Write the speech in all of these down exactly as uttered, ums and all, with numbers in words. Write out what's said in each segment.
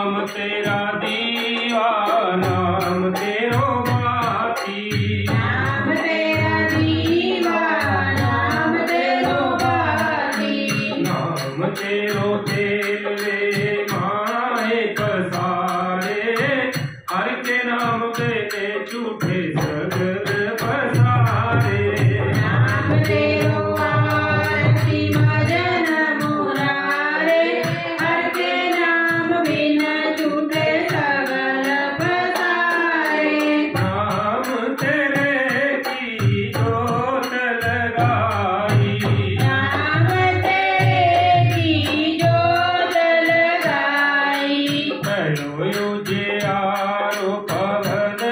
नाम तेरा दीवा नाम तेरो बाती, नाम तेरा दीवा नाम तेरो बाती, नाम तेरो तेल रे माए पसारे, हर के नाम पे झूठे सगल पसारे। नाम तेरो आरती भजन मुरारे, हर के नाम बिना झूठे सगल पसारे। नाम तेरे की जोत लगाई, नाम तेरे की जोत लगाई, करो उजियारो पवन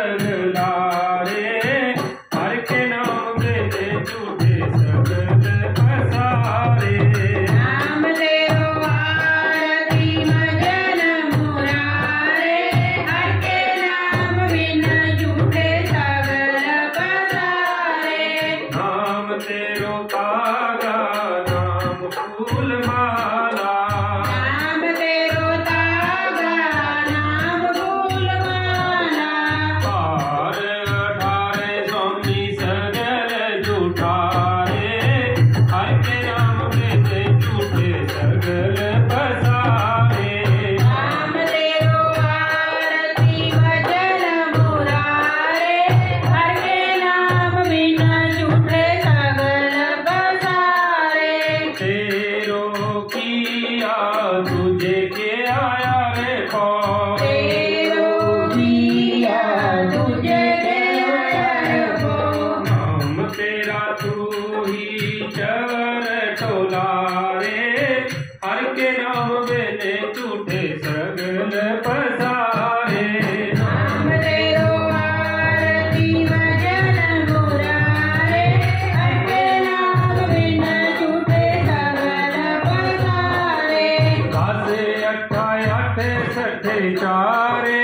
सगलारे, हर के नाम पे झूठे सगल पसारे। नाम तेरो आरती भजन मुरारे, हर के नाम बिना झूठे सगल पसारे। नाम तेरो तागा नाम फूल माला, नाम तेरो तागा नाम फूल माला, पार अठारे स्वामी सगल झूठारे, हर के नाम पे झूठे सगल पसारे। नाम तेरो आरती भजन मुरारे, हर के नाम बिना झूठे सगल पसारे। तेरो किया तुझे के आया रे कौन, तेरो किया तुझे आया हो, नाम तेरा तू ही चरण टोलारे, हर के नाम बेने झूठे सगल पसारे। नाम तेरो आरती भजन मुरारे, हर के नाम बिना झूठे सगल पसारे। कासे अट्ठा अठ सठे चारे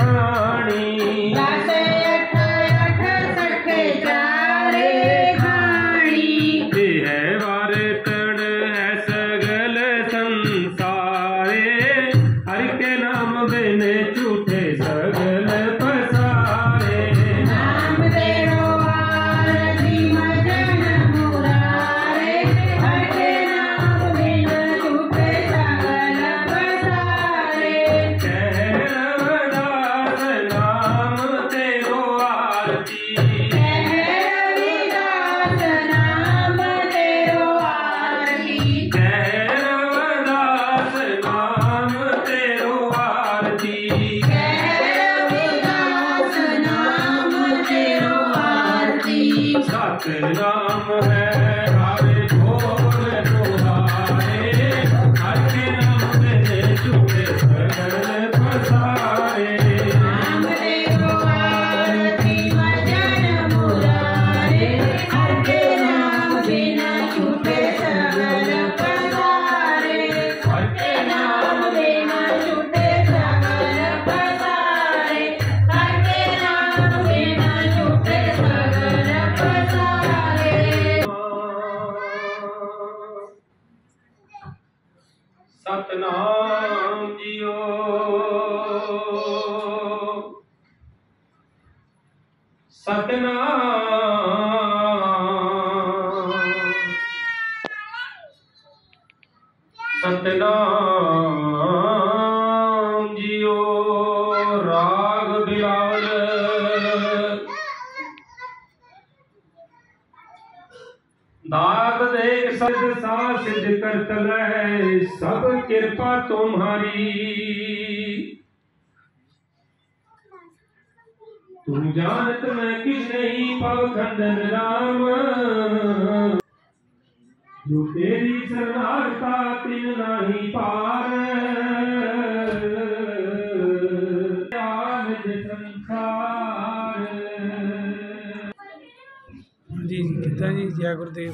खानी, दासे अठ अठ सठे चारे खानी, तेरे वारतन है सगल संसारे, हर के नाम बिने झूठे सगल पसारे। नाम तेरो आरती भजन मुरारे, हर के नाम बिना झूठे सगल पसारे। कह रविदास नाम तेरो आरती, कह रविदास नाम तेरो आरती, कह रविदास नाम तेरो आरती, कह रविदास नाम तेरो आरती। सतनाम है हरे बोल तुहारे, हर के नाम बिने झूठे सगल पसारे। नाम तेरो आरती भजन मुरारे, हर के नाम बिना झूठे सगल पसारे। हर के नाम बिना झूठे सगल पसारे, हर के नाम बिना झूठे सगल पसारे। सतनाम जियो सतनाम, सतनाम जियो राग बिलावल, दाग देख सद सा सिद्ध करत है सब कृपा तुम्हारी, तुम जानत मैं किस नहीं पव खंडन राम, जो तेरी शरणागता तिन नाही पार, आनंद संसार। जी कितना जी जय गुरुदेव।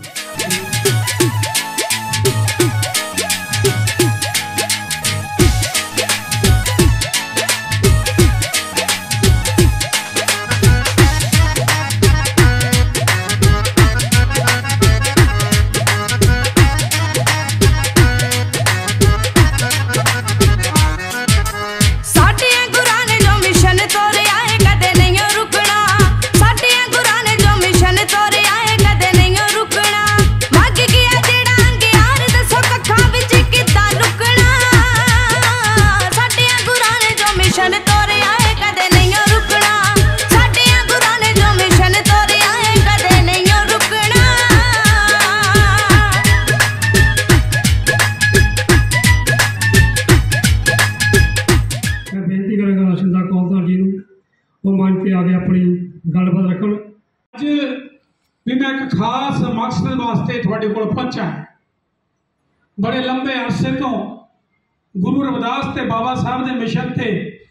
ਉਹ ਮੰਚ ਤੇ ਆ ਕੇ ਆਪਣੀ ਗੱਲਬਾਤ ਰੱਖਣ। ਅੱਜ ਵੀ मैं एक खास मकसद वास्ते तुहाडे कोल पहुंचा। बड़े लंबे अरसे तो गुरु रविदास ते बाबा साहब दे मिशन ते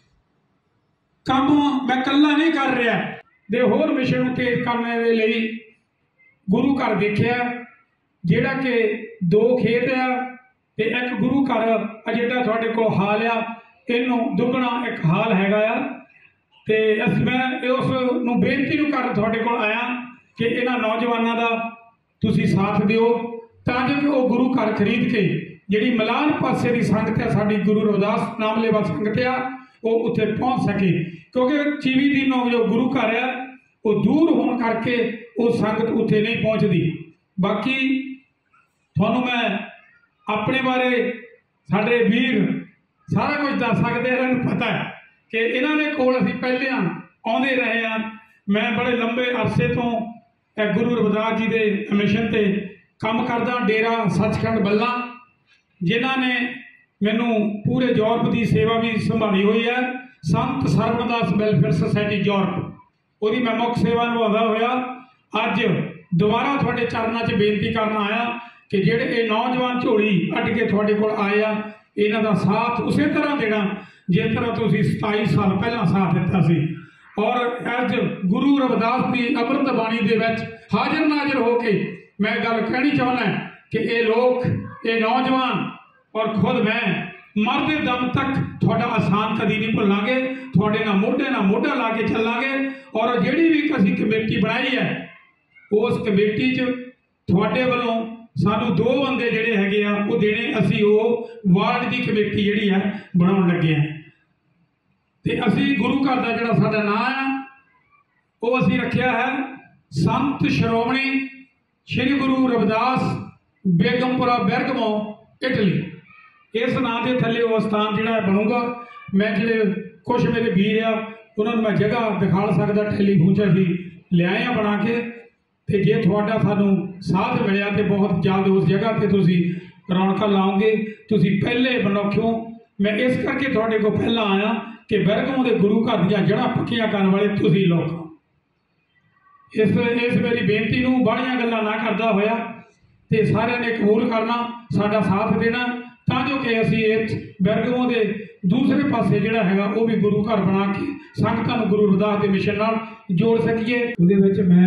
काम मैं कल्ला नहीं कर रहा, दे होर मिशन नूं तेज करने दे लई गुरु घर देखिया, जिहड़ा कि दो खेत आ ते एक गुरु घर आ जिहड़ा तुहाडे कोल हाल आ, इहनूं दुगना एक हाल हैगा आ। ते अस मैं उस नूं बेनती नूं कर तुहाडे कोल आया कि इन्हां नौजवानों का तुसीं साथ दिओ, तां जो कि वह गुरु घर खरीद के जिहड़ी मलान पासे की संगत है, साडी गुरु रविदास नाम लेवा संगत आ, वो उत्थे पहुँच सके। क्योंकि चीवी दिनों जो गुरु घर है वो दूर होने करके वो संगत उत्थे नहीं पहुँचती। बाकी तुहानूं मैं अपने बारे साडे वीर सारा कुछ दस सकते हैं, इन्हां नूं पता है कि इन्हां दे कोल असीं पहलियां आउंदे रहे हैं। मैं बड़े लंबे अरसे तो गुरु रविदास जी के मिशन से काम करदा, डेरा सचखंड बल्ला, जिन्हां ने मैनू पूरे यूरोप की सेवा भी संभाली हुई है। संत सरवणदास वैलफेयर सोसाइटी यूरोप, वो मैं मुख्य सेवा निभाता होया अज दोबारा थोड़े चरणों च बेनती करना आया कि जेडे ये नौजवान झोली अड्ड के थोड़े कोल आए आ, इन्हां दा साथ उस तरह देना जिस तरह तुसीं सताई साल पहला साथ दिता सी। और अज गुरु रविदास की अमृत बाणी दे विच हाजिर नाजिर होके मैं गल कहनी चाहना कि ये लोग, ये नौजवान और खुद मैं मरते दम तक थोड़ा आसान कदी नहीं भुलांगे, थोड़े ना मोढे ना मोढा ला के चलांगे। और जिहड़ी भी असीं कमेटी बनाई है उस कमेटी च थोड़े वालों सानू दो बंदे जिहड़े हैगे आ वो देने, असीं वो वार्ड की कमेटी जिहड़ी है बनाउण लगे हैं। ते असीं गुरु घर का जिहड़ा साडा नाम है वो असीं रखिया है संत श्रोमणी श्री गुरु रविदास बेगमपुरा बेरगमो इटली। इस नाम के थले वो स्थान जिहड़ा बनूगा। मैं जिहड़े कुछ मेरे वीर आ उन्होंने मैं जगह दिखा सकदा, टेलीफोन च असीं लिआए आ बना के। ते जे तुहाडा सानू साथ मिलिया तो बहुत जल्द उस जगह पर तुसीं रौनक लाओगे। तुसीं पहले बनौखियों मैं इस करके तुहाडे कोल पहला आया कि बेरगमों के गुरु घर दियां जड़ां पक्कियां करन वाले तुसीं लोग। इस इस मेरी बेनती नूं बाहलियां गल्लां ना करदा होया ते सारिਆਂ ने कबूल करना, साडा साथ देना, तां जो कि असीं इस बेरगमों के दूसरे पासे जिहड़ा हैगा वो भी गुरु घर बना के संगतां नूं गुरु रविदास के मिशन नाल जोड़ सकीए। उहदे विच मैं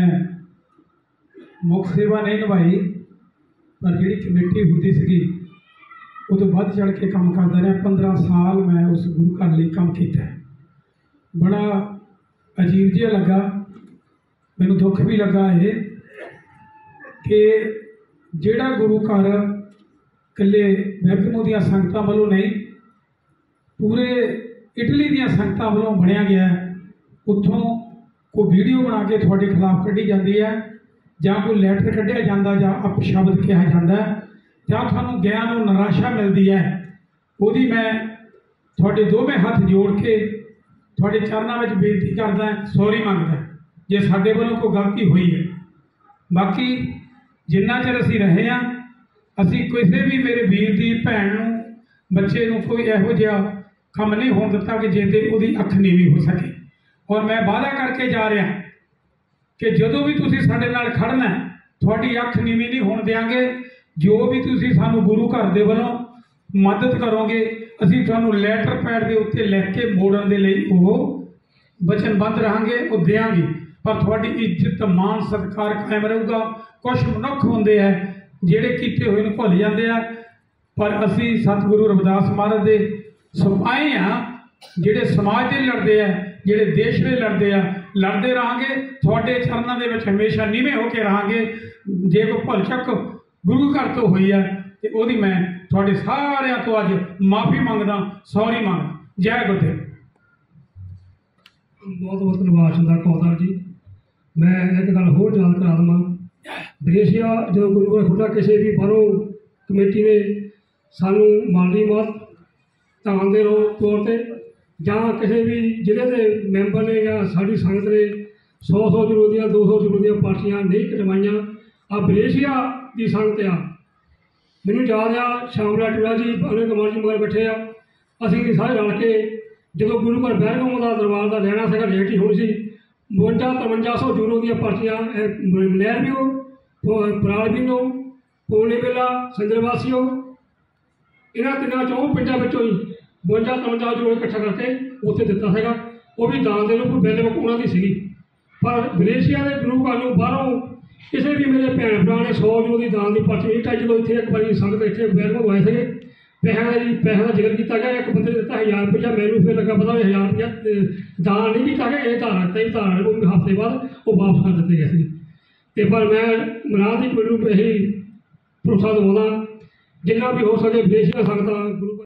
मुख सेवा नहीं निभाई, पर जिहड़ी कमेटी हुंदी सीगी वो तो वध चढ़ के काम करता रहा। पंद्रह साल मैं उस गुरु घर लिए काम किया। बड़ा अजीब जिहा लगा, मैनू दुख भी लगा ये कि जिहड़ा गुरु घर कल्ले बेरगमो दियां संगतां वालों नहीं, पूरे इटली दियां संगतां वालों बनया गया है। उत्थों कोई वीडियो बना के थोड़े खिलाफ कढ़ी जाती है, जां कोई लैटर कढ़िया जाता, जां अपशब्द कहा जाता है, जां थानू ज्ञान और निराशा मिलती है। वही मैं थोड़े दोवें हथ जोड़ के थोड़े चरणों में बेनती करदा, सॉरी मंगदा जे साडे वालों कोई गलती हुई है। बाकी जिन्ना चਿਰ असीं रहे हैं, असीं किसी भी मेरे वीर की भैन नूं बच्चे नूं कोई इहो जिहा काम नहीं होण दित्ता कि जिहदे उहदी अख नीवी हो सके। और मैं वादा करके जा रहा कि जदों भी तुसीं साडे नाल खड़ना तुहाडी अख नीवी नहीं होण देंगे। जो भी तुसीं सानू गुरु घर दे वालों मदद करोगे, असीं तुहानू लैटर पैड के उत्ते लिख के मोड़न दे लई वो वचनबद्ध रहांगे, वो देंगे। पर तुहाडी इज्जत मान सत्कार कायम रहूगा। कुछ मनुख होंदे है जिहड़े कीते होए नूं भुल जांदे आ, पर असीं सतगुरु रविदास महाराज दे सिपाही हाँ, जिहड़े समाज दे लड़दे आ, जिहड़े देश दे लड़दे आ। लड़दे रहांगे, तुहाडे चरणों दे विच हमेशा नीवें होके रहांगे। जे कोई भुल चुक गुरु घर तो हुई है तो वही मैं थोड़े सारिਆਂ तो अज माफ़ी मंगदा, सॉरी मंगदा। जय गुरुदेव। बहुत बहुत धन्यवाद सरदार कौलदार जी। मैं एक गल होर याद करा देवां, विदेशिया जो गुरु घर खुला किसी भी बाहरों कमेटी ने सानू माली मदद दान दे तौर पर जां किसी भी जिले के मैंबर ने या साड़ी संगत ने सौ सौ जरूर दियां दो सौ जरूर दियां पार्टियां नहीं कटवाइयां। आ विदेशिया की संगत आ, मैनू याद आ श्यामला टूरा जी अनिल कुमार जी मगर बैठे आ, असीं सारे रल के ਜਦੋਂ ਗੁਰੂ ਘਰ ਬਹਿਰਗਾਮ ਦਾ ਦਰਬਾਰ ਦਾ ਲੈਣਾ ਸੀਗਾ ਰੇਟ ਹੀ ਹੋਣੀ ਸੀ ਬਵੰਜਾ ਤਰਵੰਜਾ ਸੌ ਯੂਰੋ ਦੀਆਂ ਪਰਚੀਆਂ ਨਹਿਰਵੀਓ ਪਰਾਲਵੀਨੋ ਪੋਲੇ ਵੇਲਾ ਸੰਜਰਵਾਸੀਓ ਇਹਨਾਂ ਤਿੰਨਾਂ ਚੋਂ ਪਿੰਡਾਂ ਵਿੱਚੋਂ ਹੀ ਬਵੰਜਾ ਤਰਵੰਜਾ ਯੂਰੋ ਇਕੱਠਾ ਕਰਕੇ ਉੱਥੇ ਦਿੱਤਾ ਸੀਗਾ। ਉਹ ਵੀ ਦਾਨ ਦੇ ਰੂਪ ਬਿੱਲ ਉਹਨਾਂ ਦੀ ਸੀਗੀ। ਪਰ ਵਿਦੇਸ਼ੀਆਂ ਦੇ ਗੁਰੂ ਘਰ ਨੂੰ ਬਾਹਰੋਂ ਕਿਸੇ ਵੀ ਮੇਰੇ ਭੈਣ ਭਰਾ ਨੇ ਸੌ ਯੂਰੋ ਦੀ ਦਾਨ ਦੀ ਪਰਚੀ ਨਹੀਂ ਢਾਈ। ਜਦੋਂ ਇੱਥੇ ਇੱਕ ਵਾਰੀ ਸੰਗਤ ਇੱਥੇ ਬਹਿਰਗਾਮ ਆਏ ਸੀਗੇ ਪੈਸਿਆਂ ਦਾ ਜੀ ਪੈਸਿਆਂ ਦਾ ਜ਼ਿਕਰ ਕੀਤਾ ਗਿਆ। ਇੱਕ ਬੰਦੇ ਨੇ ਦਿੱਤਾ ਹਜ਼ਾਰ ਰੁਪਈਆ, ਮੈਨੂੰ ਫਿਰ ਲੱਗਾ ਪਤਾ ਵੀ ਹਜ਼ਾਰ ਰੁਪਈਆ ਦਾਨ ਨਹੀਂ ਕੀਤਾ ਗਿਆ, ਇਹ ਧਾਰਾ ਦਿੱਤਾ ਹੀ ਧਾਰਾ ਉਹ ਹਫ਼ਤੇ ਬਾਅਦ ਉਹ ਵਾਪਸ ਕਰ ਦਿੱਤੇ ਗਏ ਸੀ। ਅਤੇ ਪਰ ਮੈਂ ਮਨਾਹ ਦੀ ਮੈਨੂੰ ਇਹੀ ਭਰੋਸਾ ਦਿਵਾਉਂਦਾ ਜਿੰਨਾ ਵੀ ਹੋ ਸਕੇ ਵਿਦੇਸ਼ੀਆਂ ਸੰਗਤਾਂ ਗੁਰੂ